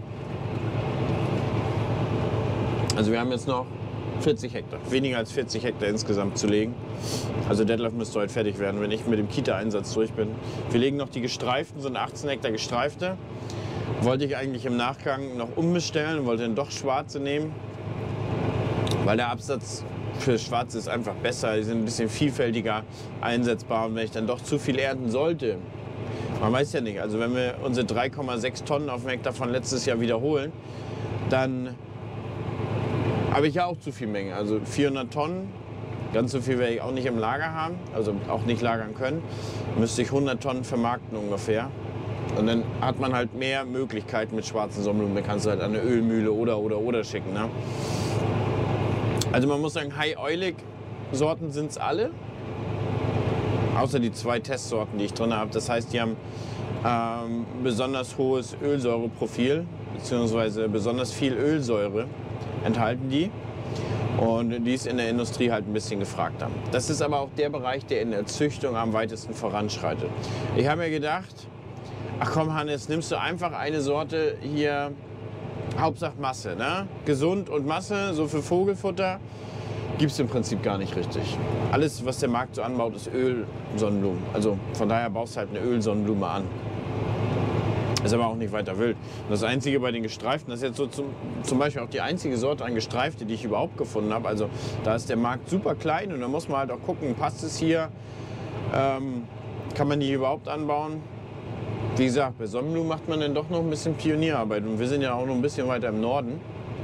Also wir haben jetzt noch 40 Hektar, weniger als 40 Hektar insgesamt zu legen. Also Detlef müsste heute fertig werden, wenn ich mit dem Kita-Einsatz durch bin. Wir legen noch die gestreiften, sind 18 Hektar gestreifte. Wollte ich eigentlich im Nachgang noch umbestellen, wollte dann doch schwarze nehmen, weil der Absatz für schwarze ist einfach besser. Die sind ein bisschen vielfältiger einsetzbar und wenn ich dann doch zu viel ernten sollte, man weiß ja nicht, also wenn wir unsere 3,6 Tonnen auf dem Hektar von letztes Jahr wiederholen, dann habe ich ja auch zu viel Menge, also 400 Tonnen, ganz so viel werde ich auch nicht im Lager haben, also auch nicht lagern können, müsste ich 100 Tonnen vermarkten ungefähr. Und dann hat man halt mehr Möglichkeiten mit schwarzen Sonnenblumen, dann kannst du halt an eine Ölmühle oder schicken. Ne? Also man muss sagen, High-Oilig-Sorten sind es alle, außer die 2 Testsorten, die ich drin habe. Das heißt, die haben besonders hohes Ölsäureprofil, beziehungsweise besonders viel Ölsäure enthalten die. Und die ist in der Industrie halt ein bisschen gefragter. Das ist aber auch der Bereich, der in der Züchtung am weitesten voranschreitet. Ich habe mir gedacht, ach komm Hannes, nimmst du einfach eine Sorte hier, Hauptsache Masse, ne? Gesund und Masse, so für Vogelfutter, gibt es im Prinzip gar nicht richtig. Alles, was der Markt so anbaut, ist Ölsonnenblumen. Also von daher baust du halt eine Ölsonnenblume an. Ist aber auch nicht weiter wild. Und das Einzige bei den Gestreiften, das ist jetzt so zum Beispiel auch die einzige Sorte an Gestreifte, die ich überhaupt gefunden habe. Also da ist der Markt super klein und da muss man halt auch gucken, passt es hier, kann man die überhaupt anbauen. Wie gesagt, bei Sonnenblumen macht man dann doch noch ein bisschen Pionierarbeit und wir sind ja auch noch ein bisschen weiter im Norden.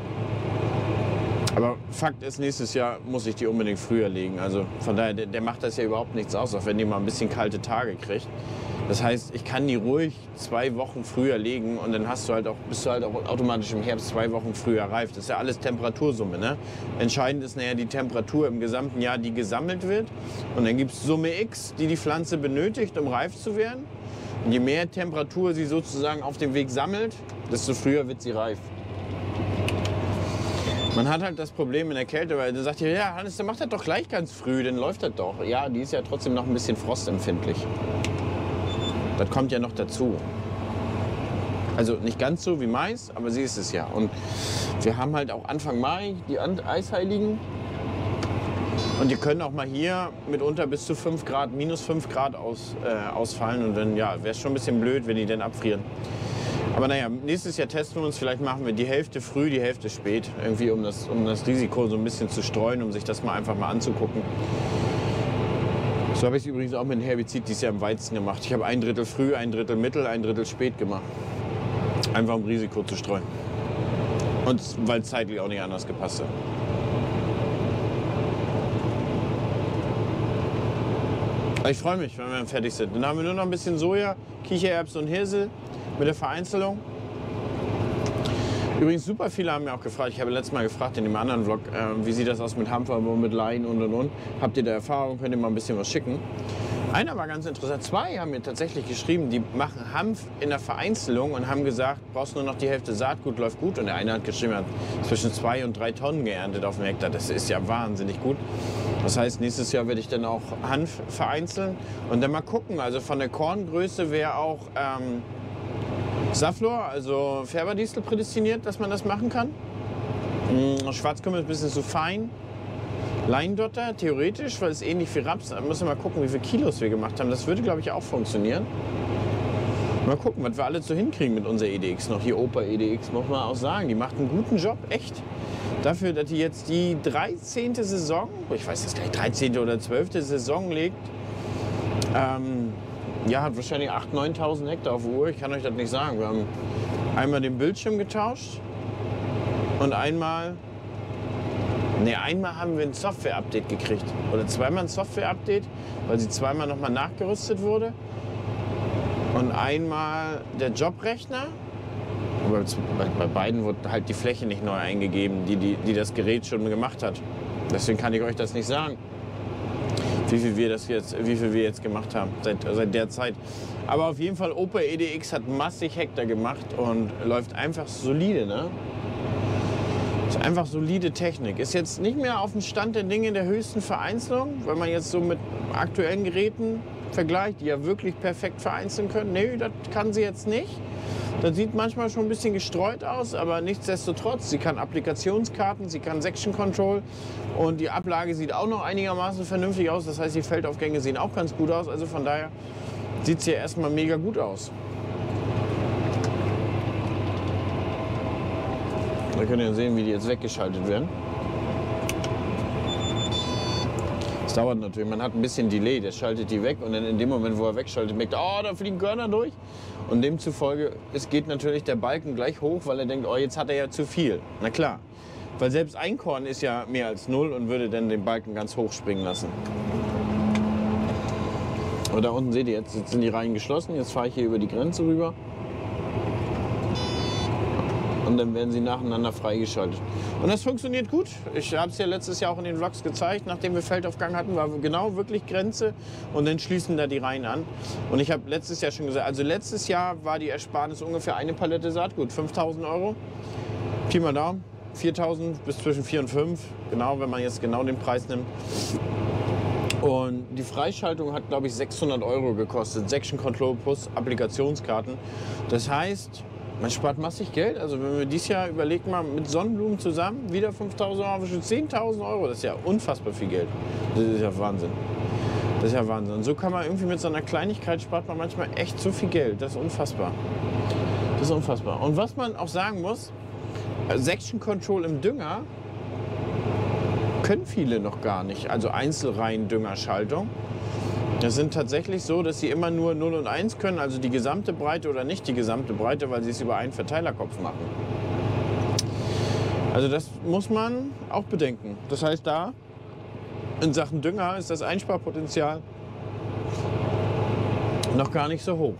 Aber Fakt ist, nächstes Jahr muss ich die unbedingt früher legen. Also von daher, der macht das ja überhaupt nichts aus, auch wenn die mal ein bisschen kalte Tage kriegt. Das heißt, ich kann die ruhig 2 Wochen früher legen und dann bist du halt auch automatisch im Herbst 2 Wochen früher reif. Das ist ja alles Temperatursumme. Ne? Entscheidend ist nachher die Temperatur im gesamten Jahr, die gesammelt wird. Und dann gibt es Summe X, die die Pflanze benötigt, um reif zu werden. Und je mehr Temperatur sie sozusagen auf dem Weg sammelt, desto früher wird sie reif. Man hat halt das Problem in der Kälte, weil dann sagt ihr, ja Hannes, der macht das doch gleich ganz früh, dann läuft das doch. Ja, die ist ja trotzdem noch ein bisschen frostempfindlich. Das kommt ja noch dazu. Also nicht ganz so wie Mais, aber sie ist es ja. Und wir haben halt auch Anfang Mai die Eisheiligen. Und die können auch mal hier mitunter bis zu 5 Grad, minus 5 Grad ausfallen. Und dann ja, wäre es schon ein bisschen blöd, wenn die dann abfrieren. Aber naja, nächstes Jahr testen wir uns. Vielleicht machen wir die Hälfte früh, die Hälfte spät. Irgendwie um das Risiko so ein bisschen zu streuen, um sich das mal einfach mal anzugucken. So habe ich es übrigens auch mit dem Herbizid dieses Jahr im Weizen gemacht. Ich habe 1/3 früh, 1/3 mittel, 1/3 spät gemacht. Einfach um Risiko zu streuen. Und weil es zeitlich auch nicht anders gepasst hat. Ich freue mich, wenn wir dann fertig sind. Dann haben wir nur noch ein bisschen Soja, Kichererbsen und Hirse mit der Vereinzelung. Übrigens, super viele haben mir auch gefragt, ich habe letztes Mal gefragt in dem anderen Vlog, wie sieht das aus mit Hanf, mit Lein und. Habt ihr da Erfahrung, könnt ihr mal ein bisschen was schicken? Einer war ganz interessant, 2 haben mir tatsächlich geschrieben, die machen Hanf in der Vereinzelung und haben gesagt, brauchst nur noch die Hälfte Saatgut, läuft gut. Und der eine hat geschrieben, er hat zwischen 2 und 3 Tonnen geerntet auf dem Hektar. Das ist ja wahnsinnig gut. Das heißt, nächstes Jahr werde ich dann auch Hanf vereinzeln und dann mal gucken. Also von der Korngröße wäre auch Saflor, also Färberdistel prädestiniert, dass man das machen kann. Schwarzkümmel ist ein bisschen zu fein. Leindotter, theoretisch, weil es ähnlich wie Raps. Da müssen wir mal gucken, wie viele Kilos wir gemacht haben. Das würde, glaube ich, auch funktionieren. Mal gucken, was wir alle so hinkriegen mit unserer EDX noch. Hier Opa EDX, muss man auch sagen. Die macht einen guten Job, echt. Dafür, dass die jetzt die 13. Saison, ich weiß das gar nicht, 13. oder 12. Saison legt, ja, hat wahrscheinlich 8.000, 9.000 Hektar auf der Uhr. Ich kann euch das nicht sagen. Wir haben einmal den Bildschirm getauscht und einmal haben wir ein Software-Update gekriegt. Oder zweimal ein Software-Update, weil sie zweimal nochmal nachgerüstet wurde. Und einmal der Jobrechner. Aber bei beiden wurde halt die Fläche nicht neu eingegeben, die das Gerät schon gemacht hat. Deswegen kann ich euch das nicht sagen, wie viel wir jetzt gemacht haben seit der Zeit. Aber auf jeden Fall, Opa EDX hat massig Hektar gemacht und läuft einfach solide, ne? Ist einfach solide Technik. Ist jetzt nicht mehr auf dem Stand der Dinge der höchsten Vereinzelung, wenn man jetzt so mit aktuellen Geräten vergleicht, die ja wirklich perfekt vereinzeln können. Nee, das kann sie jetzt nicht. Das sieht manchmal schon ein bisschen gestreut aus, aber nichtsdestotrotz, sie kann Applikationskarten, sie kann Section Control und die Ablage sieht auch noch einigermaßen vernünftig aus. Das heißt, die Feldaufgänge sehen auch ganz gut aus. Also von daher sieht sie ja erstmal mega gut aus. Da könnt ihr sehen, wie die jetzt weggeschaltet werden. Das dauert natürlich, man hat ein bisschen Delay, der schaltet die weg und dann in dem Moment, wo er wegschaltet, merkt er, oh, da fliegen Körner durch. Und demzufolge, es geht natürlich der Balken gleich hoch, weil er denkt, oh, jetzt hat er ja zu viel. Na klar, weil selbst ein Korn ist ja mehr als 0 und würde dann den Balken ganz hoch springen lassen. Und da unten seht ihr, jetzt sind die Reihen geschlossen, jetzt fahre ich hier über die Grenze rüber. Und dann werden sie nacheinander freigeschaltet. Und das funktioniert gut. Ich habe es ja letztes Jahr auch in den Vlogs gezeigt. Nachdem wir Feldaufgang hatten, war genau wirklich Grenze. Und dann schließen da die Reihen an. Und ich habe letztes Jahr schon gesagt, also letztes Jahr war die Ersparnis ungefähr eine Palette Saatgut. 5.000 Euro. Pi mal Daumen. 4.000 bis zwischen 4 und 5. Genau, wenn man jetzt genau den Preis nimmt. Und die Freischaltung hat, glaube ich, 600 Euro gekostet. Section Control plus Applikationskarten. Das heißt, man spart massig Geld. Also wenn wir dieses Jahr überlegt mal mit Sonnenblumen zusammen, wieder 5.000 Euro, schon 10.000 Euro. Das ist ja unfassbar viel Geld. Das ist ja Wahnsinn. Das ist ja Wahnsinn. Und so kann man irgendwie mit so einer Kleinigkeit spart man manchmal echt so viel Geld. Das ist unfassbar. Das ist unfassbar. Und was man auch sagen muss, Section Control im Dünger können viele noch gar nicht. Also Einzelreihen-Düngerschaltung. Das sind tatsächlich so, dass sie immer nur 0 und 1 können, also die gesamte Breite oder nicht die gesamte Breite, weil sie es über einen Verteilerkopf machen. Also das muss man auch bedenken. Das heißt, da in Sachen Dünger ist das Einsparpotenzial noch gar nicht so hoch.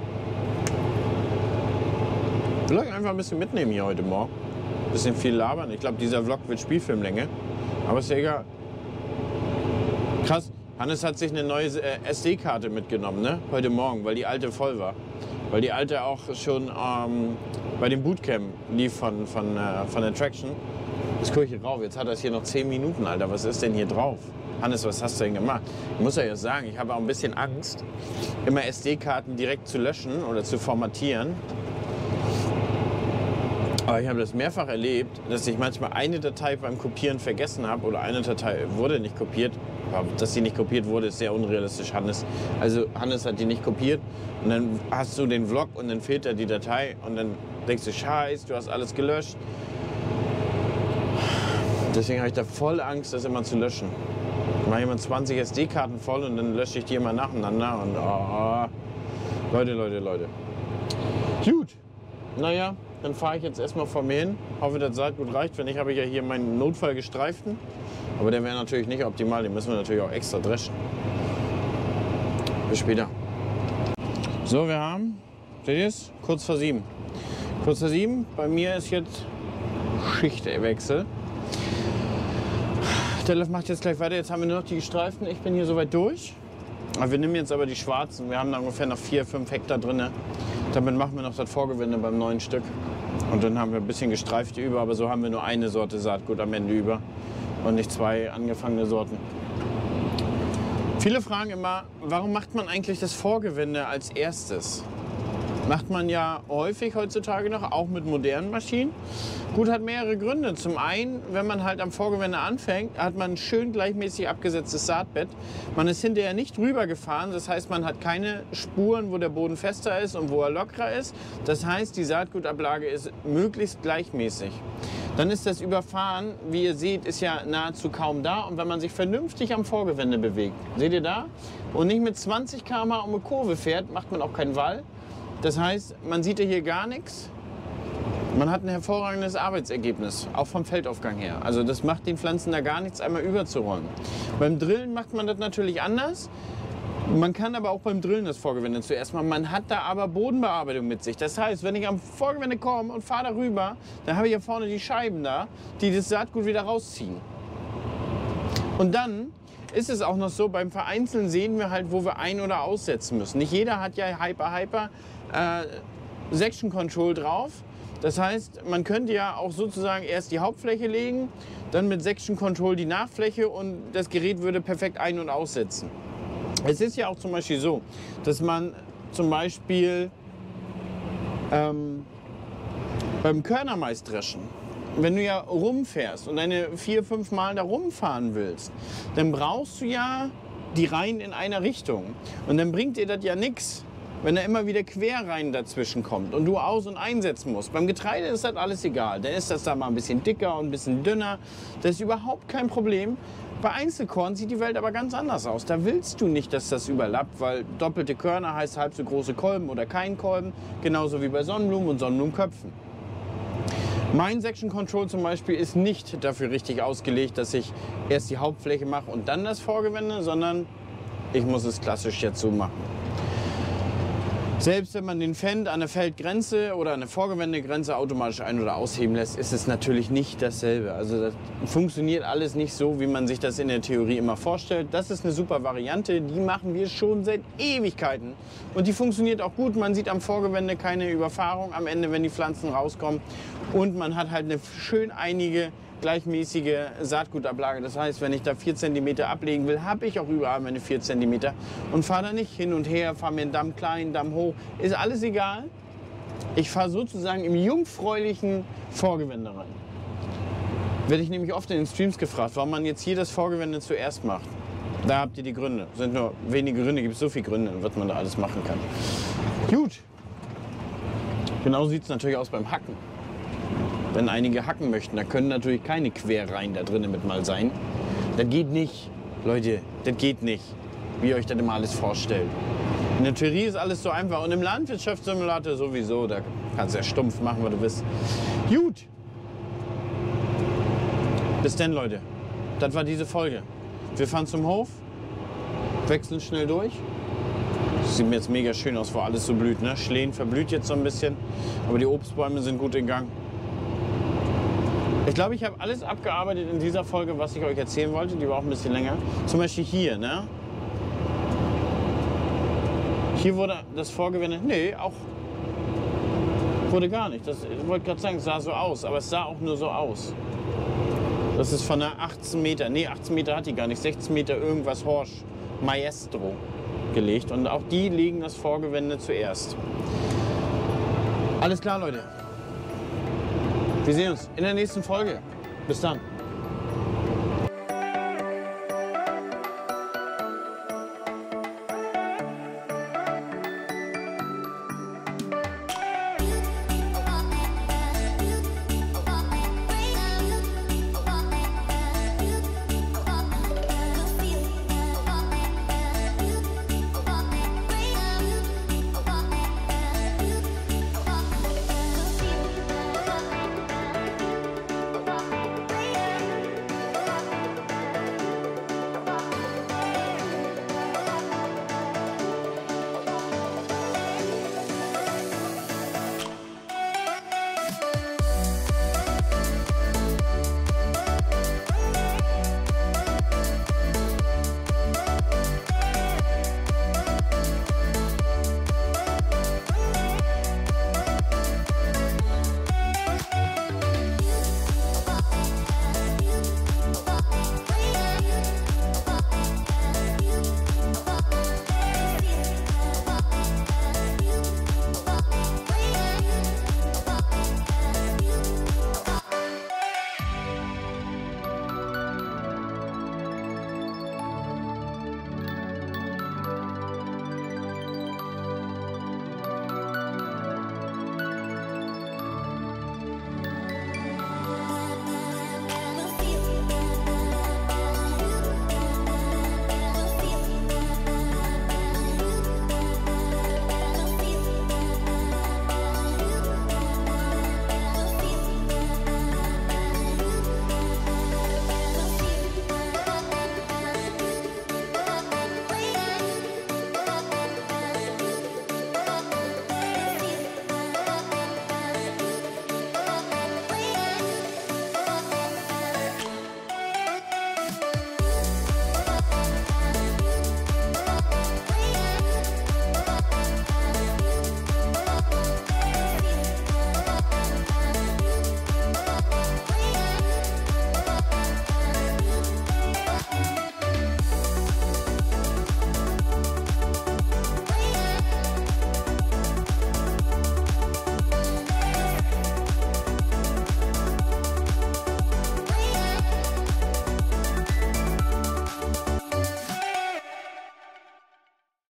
Vielleicht einfach ein bisschen mitnehmen hier heute Morgen. Ein bisschen viel labern. Ich glaube, dieser Vlog wird Spielfilmlänge. Aber ist ja egal. Krass. Hannes hat sich eine neue SD-Karte mitgenommen, ne? Heute Morgen, weil die alte voll war. Weil die alte auch schon bei dem Bootcamp lief von Attraction. Jetzt gucke ich hier drauf. Jetzt hat er es hier noch 10 Minuten, Alter. Was ist denn hier drauf? Hannes, was hast du denn gemacht? Ich muss ja jetzt sagen, ich habe auch ein bisschen Angst, immer SD-Karten direkt zu löschen oder zu formatieren. Aber ich habe das mehrfach erlebt, dass ich manchmal eine Datei beim Kopieren vergessen habe oder eine Datei wurde nicht kopiert. Aber dass sie nicht kopiert wurde, ist sehr unrealistisch, Hannes. Also Hannes hat die nicht kopiert und dann hast du den Vlog und dann fehlt da die Datei und dann denkst du, scheiße, du hast alles gelöscht. Deswegen habe ich da voll Angst, das immer zu löschen. Ich mache immer 20 SD-Karten voll und dann lösche ich die immer nacheinander und Leute. Gut, naja, dann fahre ich jetzt erstmal vor mir hin. Hoffe, das Saatgut reicht. Wenn nicht, habe ich ja hier meinen Notfallgestreiften. Aber der wäre natürlich nicht optimal, den müssen wir natürlich auch extra dreschen. Bis später. So, wir haben, seht ihr es? Kurz vor 7. Kurz vor 7, bei mir ist jetzt Schichtwechsel. Der Lauf macht jetzt gleich weiter. Jetzt haben wir nur noch die gestreiften. Ich bin hier soweit durch. Wir nehmen jetzt aber die schwarzen. Wir haben da ungefähr noch 4-5 Hektar drin. Damit machen wir noch das Vorgewinde beim neuen Stück. Und dann haben wir ein bisschen gestreifte über, aber so haben wir nur eine Sorte Saatgut am Ende über und nicht 2 angefangene Sorten. Viele fragen immer, warum macht man eigentlich das Vorgewinde als erstes? Macht man ja häufig heutzutage noch, auch mit modernen Maschinen. Gut, hat mehrere Gründe. Zum einen, wenn man halt am Vorgewende anfängt, hat man ein schön gleichmäßig abgesetztes Saatbett. Man ist hinterher nicht drüber gefahren, das heißt, man hat keine Spuren, wo der Boden fester ist und wo er lockerer ist. Das heißt, die Saatgutablage ist möglichst gleichmäßig. Dann ist das Überfahren, wie ihr seht, ist ja nahezu kaum da. Und wenn man sich vernünftig am Vorgewende bewegt, seht ihr da? Und nicht mit 20 km/h um eine Kurve fährt, macht man auch keinen Wall. Das heißt, man sieht ja hier gar nichts. Man hat ein hervorragendes Arbeitsergebnis, auch vom Feldaufgang her. Also das macht den Pflanzen da gar nichts, einmal überzuräumen. Beim Drillen macht man das natürlich anders. Man kann aber auch beim Drillen das Vorgewinde zuerst machen. Man hat da aber Bodenbearbeitung mit sich. Das heißt, wenn ich am Vorgewende komme und fahre darüber, dann habe ich ja vorne die Scheiben da, die das Saatgut wieder rausziehen. Und dann ist es auch noch so, beim Vereinzeln sehen wir halt, wo wir ein- oder aussetzen müssen. Nicht jeder hat ja Hyper Section Control drauf. Das heißt, man könnte ja auch sozusagen erst die Hauptfläche legen, dann mit Section Control die Nachfläche und das Gerät würde perfekt ein- und aussetzen. Es ist ja auch zum Beispiel so, dass man zum Beispiel beim Körnermaisdreschen, wenn du ja rumfährst und deine 4-5 Mal da rumfahren willst, dann brauchst du ja die Reihen in einer Richtung. Und dann bringt dir das ja nichts, wenn da immer wieder Querreihen dazwischen kommt und du aus- und einsetzen musst. Beim Getreide ist das alles egal. Dann ist das da mal ein bisschen dicker und ein bisschen dünner. Das ist überhaupt kein Problem. Bei Einzelkorn sieht die Welt aber ganz anders aus. Da willst du nicht, dass das überlappt, weil doppelte Körner heißt halb so große Kolben oder kein Kolben. Genauso wie bei Sonnenblumen und Sonnenblumenköpfen. Mein Section Control zum Beispiel ist nicht dafür richtig ausgelegt, dass ich erst die Hauptfläche mache und dann das Vorgewinde, sondern ich muss es klassisch jetzt so machen. Selbst wenn man den Fend an der Feldgrenze oder an der Vorgewendegrenze automatisch ein- oder ausheben lässt, ist es natürlich nicht dasselbe. Also das funktioniert alles nicht so, wie man sich das in der Theorie immer vorstellt. Das ist eine super Variante, die machen wir schon seit Ewigkeiten. Und die funktioniert auch gut. Man sieht am Vorgewende keine Überfahrung am Ende, wenn die Pflanzen rauskommen. Und man hat halt eine schön einige gleichmäßige Saatgutablage. Das heißt, wenn ich da 4 cm ablegen will, habe ich auch überall meine 4 cm und fahre da nicht hin und her, fahre mir einen Damm klein, Damm hoch. Ist alles egal. Ich fahre sozusagen im jungfräulichen Vorgewende rein. Werde ich nämlich oft in den Streams gefragt, warum man jetzt hier das Vorgewende zuerst macht. Da habt ihr die Gründe. Sind nur wenige Gründe, gibt es so viele Gründe, was man da alles machen kann. Gut. Genau sieht es natürlich aus beim Hacken. Wenn einige hacken möchten, da können natürlich keine Querreihen da drinnen mit mal sein. Das geht nicht, Leute, das geht nicht. wie ihr euch das immer alles vorstellt. In der Theorie ist alles so einfach und im Landwirtschaftssimulator sowieso, da kannst du ja stumpf machen, was du willst. Gut. Bis dann, Leute. Das war diese Folge. Wir fahren zum Hof, wechseln schnell durch. Das sieht mir jetzt mega schön aus, wo alles so blüht. Ne? Schlehen verblüht jetzt so ein bisschen, aber die Obstbäume sind gut in Gang. Ich glaube, ich habe alles abgearbeitet in dieser Folge, was ich euch erzählen wollte. Die war auch ein bisschen länger. Zum Beispiel hier, ne? Hier wurde das Vorgewende, nee, auch wurde gar nicht. Das, ich wollte gerade sagen, es sah so aus, aber es sah auch nur so aus. Das ist von einer 18 Meter, nee, 18 Meter hat die gar nicht, 16 Meter irgendwas Horsch, Maestro gelegt. Und auch die legen das Vorgewende zuerst. Alles klar, Leute. Wir sehen uns in der nächsten Folge. Bis dann.